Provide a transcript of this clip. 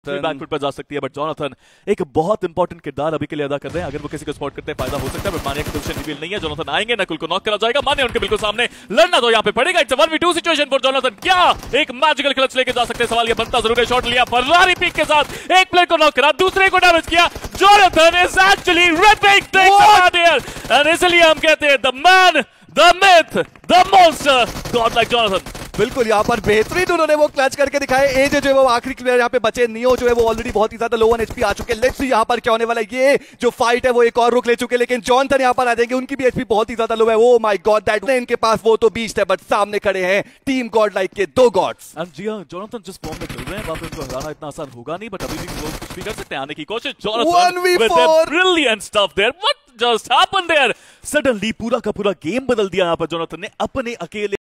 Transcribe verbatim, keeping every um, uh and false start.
Back foot पर जा सकती है, बट जोनाथन एक बहुत इंपॉर्टेंट किरदार अभी के लिए अदा कर रहे हैं। अगर वो किसी को स्पॉट करते हैं फायदा हो सकता है, बट मानिया की पोजीशन रिवील नहीं है। जोनाथन आएंगे, नकुल को नॉक करा जाएगा, मानिया उनके बिल्कुल सामने, लड़ना तो यहाँ पे पड़ेगा। It's one v two situation for Jonathan. क्या एक मैजिकल क्लच लेके जा सकते हैं? सवाल ये बनता जरूर है। शॉट लिया फरारी पीक के साथ, एक प्लेयर को नॉक करा, दूसरे को डैमेज किया। Jonathan is actually ripping things around here, and इसलिए हम कहते हैं the man, the myth, the monster, god like Jonathan. बिल्कुल, यहाँ पर बेहतरीन उन्होंने वो क्लच करके दिखाए। एजे जो है वो आखिरी प्लेयर यहाँ पे बचे, नियो जो है वो ऑलरेडी बहुत ही ज्यादा लो ऑन एचपी आ चुके हैं। लेट्स सी यहाँ पर क्या होने वाला है। ये जो फाइट है वो एक और रुक ले चुके हैं, लेकिन जॉनथन यहाँ पर आ जाएंगे। उनकी भी एचपी बहुत ही ज्यादा लो है। ओ माय गॉड, दैट इनके पास वो तो बीस्ट है, बट सामने खड़े हैं टीम गॉड लाइक के दो गॉड्स। जी हां, जोनाथन जिस फॉर्म में चल रहे हैं वहां पे उनको हराना इतना आसान होगा नहीं, बट अभी भी वो कुछ भी कर सकते हैं। आने की कोशिश, Jonathan with the brilliant stuff there. What just happened there? Suddenly पूरा का पूरा गेम बदल दिया यहाँ पर जोनाथन ने अपने अकेले।